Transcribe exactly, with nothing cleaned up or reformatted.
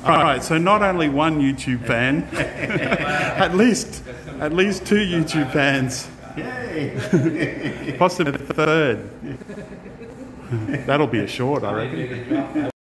All right, so not only one YouTube fan, at least at least two YouTube fans. Yay! Possibly a third. That'll be a short, I reckon.